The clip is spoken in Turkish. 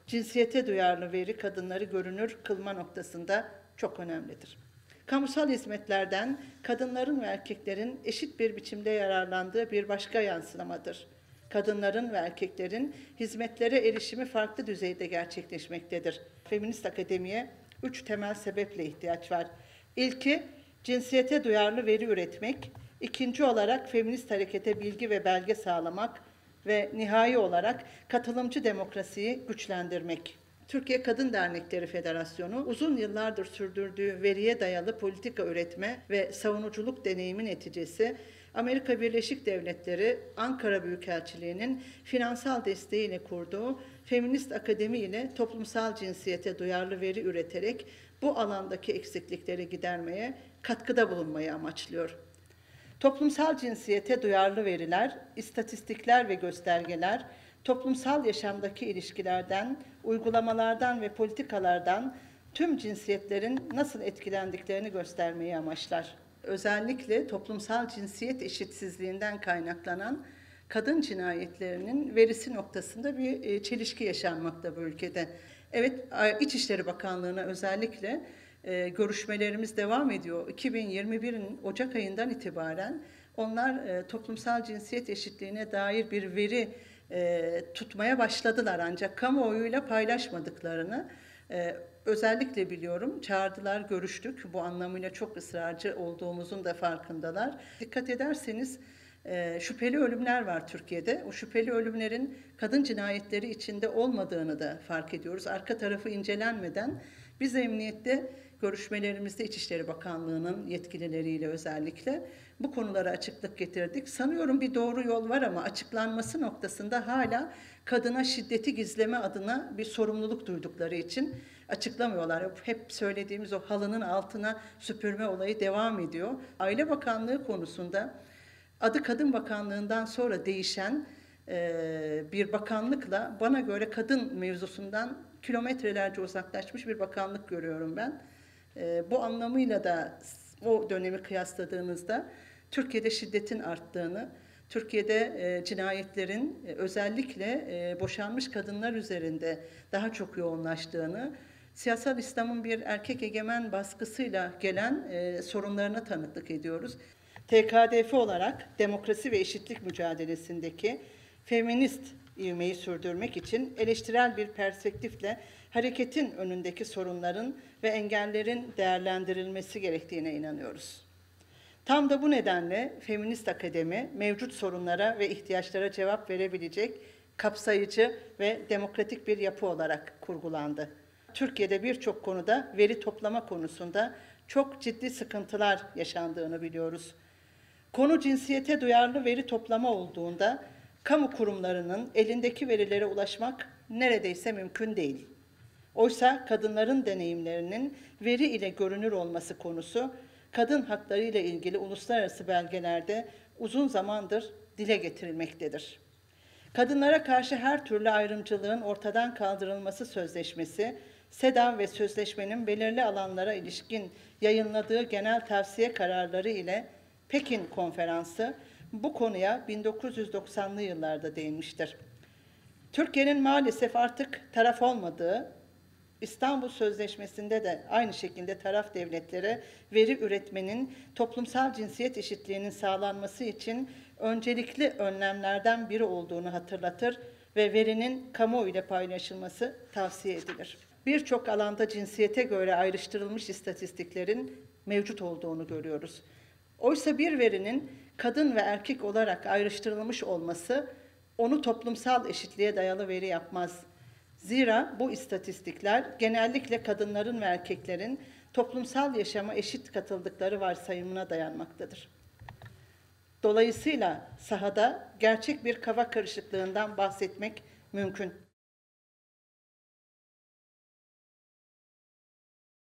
cinsiyete duyarlı veri kadınları görünür kılma noktasında çok önemlidir. Kamusal hizmetlerden kadınların ve erkeklerin eşit bir biçimde yararlandığı bir başka yansımadır. Kadınların ve erkeklerin hizmetlere erişimi farklı düzeyde gerçekleşmektedir. Feminist akademiye 3 temel sebeple ihtiyaç var. İlki, cinsiyete duyarlı veri üretmek. İkinci olarak feminist harekete bilgi ve belge sağlamak ve nihai olarak katılımcı demokrasiyi güçlendirmek. Türkiye Kadın Dernekleri Federasyonu uzun yıllardır sürdürdüğü veriye dayalı politika üretme ve savunuculuk deneyimi neticesi Amerika Birleşik Devletleri Ankara Büyükelçiliği'nin finansal desteğiyle kurduğu Feminist Akademi ile toplumsal cinsiyete duyarlı veri üreterek bu alandaki eksiklikleri gidermeye, katkıda bulunmayı amaçlıyor. Toplumsal cinsiyete duyarlı veriler, istatistikler ve göstergeler, toplumsal yaşamdaki ilişkilerden, uygulamalardan ve politikalardan tüm cinsiyetlerin nasıl etkilendiklerini göstermeyi amaçlar. Özellikle toplumsal cinsiyet eşitsizliğinden kaynaklanan kadın cinayetlerinin verisi noktasında bir çelişki yaşanmakta bu ülkede. Evet, İçişleri Bakanlığı'na özellikle görüşmelerimiz devam ediyor. 2021'in Ocak ayından itibaren onlar toplumsal cinsiyet eşitliğine dair bir veri tutmaya başladılar, ancak kamuoyuyla paylaşmadıklarını özellikle biliyorum. Çağırdılar, görüştük. Bu anlamıyla çok ısrarcı olduğumuzun da farkındalar. Dikkat ederseniz şüpheli ölümler var Türkiye'de. O şüpheli ölümlerin kadın cinayetleri içinde olmadığını da fark ediyoruz. Arka tarafı incelenmeden biz emniyette görüşmelerimizde İçişleri Bakanlığı'nın yetkilileriyle özellikle bu konulara açıklık getirdik. Sanıyorum bir doğru yol var ama açıklanması noktasında hala kadına şiddeti gizleme adına bir sorumluluk duydukları için açıklamıyorlar. Hep söylediğimiz o halının altına süpürme olayı devam ediyor. Aile Bakanlığı konusunda adı Kadın Bakanlığı'ndan sonra değişen bir bakanlıkla bana göre kadın mevzusundan kilometrelerce uzaklaşmış bir bakanlık görüyorum ben. Bu anlamıyla da o dönemi kıyasladığımızda Türkiye'de şiddetin arttığını, Türkiye'de cinayetlerin özellikle boşanmış kadınlar üzerinde daha çok yoğunlaştığını, siyasal İslam'ın bir erkek egemen baskısıyla gelen sorunlarına tanıklık ediyoruz. TKDF olarak demokrasi ve eşitlik mücadelesindeki feminist ivmeyi sürdürmek için eleştirel bir perspektifle hareketin önündeki sorunların ve engellerin değerlendirilmesi gerektiğine inanıyoruz. Tam da bu nedenle Feminist Akademi mevcut sorunlara ve ihtiyaçlara cevap verebilecek kapsayıcı ve demokratik bir yapı olarak kurgulandı. Türkiye'de birçok konuda veri toplama konusunda çok ciddi sıkıntılar yaşandığını biliyoruz. Konu cinsiyete duyarlı veri toplama olduğunda kamu kurumlarının elindeki verilere ulaşmak neredeyse mümkün değil. Oysa kadınların deneyimlerinin veri ile görünür olması konusu, kadın hakları ile ilgili uluslararası belgelerde uzun zamandır dile getirilmektedir. Kadınlara karşı her türlü ayrımcılığın ortadan kaldırılması sözleşmesi, SEDAV ve sözleşmenin belirli alanlara ilişkin yayınladığı genel tavsiye kararları ile Pekin Konferansı bu konuya 1990'lı yıllarda değinmiştir. Türkiye'nin maalesef artık taraf olmadığı, İstanbul Sözleşmesi'nde de aynı şekilde taraf devletlere veri üretmenin toplumsal cinsiyet eşitliğinin sağlanması için öncelikli önlemlerden biri olduğunu hatırlatır ve verinin kamuoyu ile paylaşılması tavsiye edilir. Birçok alanda cinsiyete göre ayrıştırılmış istatistiklerin mevcut olduğunu görüyoruz. Oysa bir verinin kadın ve erkek olarak ayrıştırılmış olması onu toplumsal eşitliğe dayalı veri yapmaz. Zira bu istatistikler genellikle kadınların ve erkeklerin toplumsal yaşama eşit katıldıkları varsayımına dayanmaktadır. Dolayısıyla sahada gerçek bir kafa karışıklığından bahsetmek mümkün.